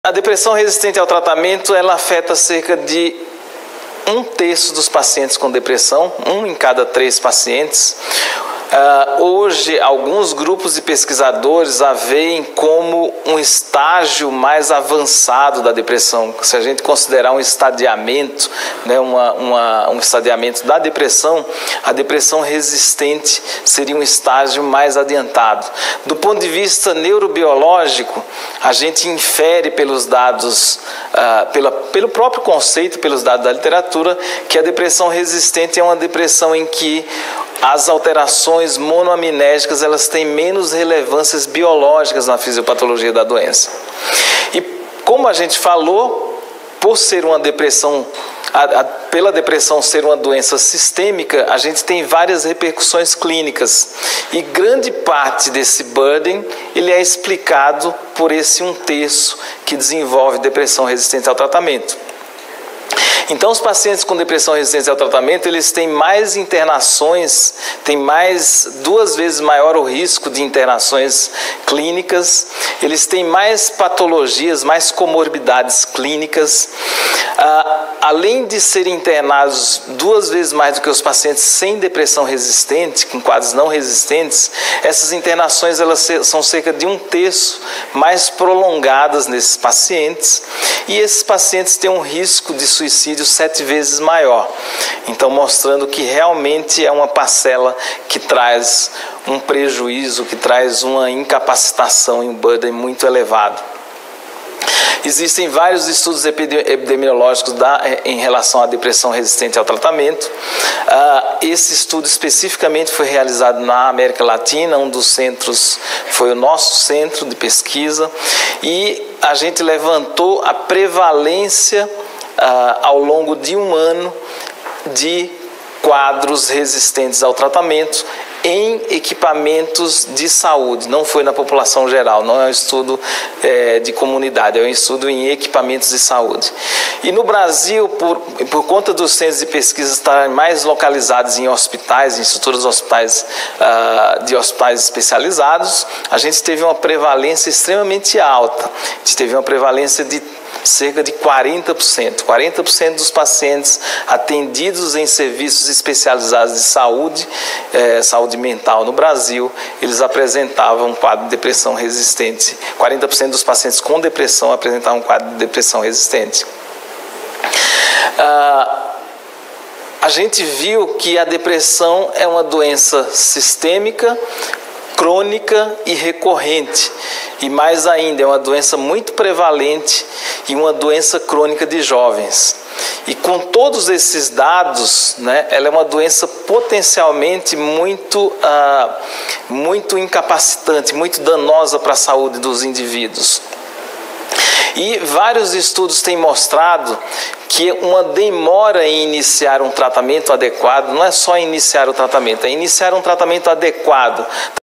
A depressão resistente ao tratamento, ela afeta cerca de 1/3 dos pacientes com depressão, 1 em cada 3 pacientes. Hoje, alguns grupos de pesquisadores a veem como um estágio mais avançado da depressão. Se a gente considerar um estadiamento, né, um estadiamento da depressão, a depressão resistente seria um estágio mais adiantado. Do ponto de vista neurobiológico, a gente infere pelos dados, pelo próprio conceito, pelos dados da literatura, que a depressão resistente é uma depressão em que as alterações monoaminérgicas elas têm menos relevâncias biológicas na fisiopatologia da doença. E como a gente falou, por ser uma depressão, pela depressão ser uma doença sistêmica, a gente tem várias repercussões clínicas. E grande parte desse burden ele é explicado por esse 1/3 que desenvolve depressão resistente ao tratamento. Então, os pacientes com depressão resistente ao tratamento, eles têm mais internações, têm 2 vezes maior o risco de internações clínicas, eles têm mais patologias, mais comorbidades clínicas. Além de serem internados 2 vezes mais do que os pacientes sem depressão resistente, com quadros não resistentes, essas internações elas são cerca de 1/3 mais prolongadas nesses pacientes, e esses pacientes têm um risco de suicídio 7 vezes maior. Então, mostrando que realmente é uma parcela que traz um prejuízo, que traz uma incapacitação e um burden muito elevado. Existem vários estudos epidemiológicos em relação à depressão resistente ao tratamento. Esse estudo especificamente foi realizado na América Latina, um dos centros foi o nosso centro de pesquisa, e a gente levantou a prevalência ao longo de 1 ano de quadros resistentes ao tratamento em equipamentos de saúde. Não foi na população geral, não é um estudo de comunidade, é um estudo em equipamentos de saúde. E no Brasil, por conta dos centros de pesquisa estarem mais localizados em hospitais, em estruturas de hospitais especializados, a gente teve uma prevalência extremamente alta. A gente teve uma prevalência de cerca de 40%. 40% dos pacientes atendidos em serviços especializados de saúde, saúde mental no Brasil, eles apresentavam um quadro de depressão resistente. 40% dos pacientes com depressão apresentavam um quadro de depressão resistente. A gente viu que a depressão é uma doença sistêmica, crônica e recorrente, e mais ainda, é uma doença muito prevalente e uma doença crônica de jovens. E com todos esses dados, né, ela é uma doença potencialmente muito incapacitante, muito danosa para a saúde dos indivíduos. E vários estudos têm mostrado que uma demora em iniciar um tratamento adequado, não é só iniciar o tratamento, é iniciar um tratamento adequado.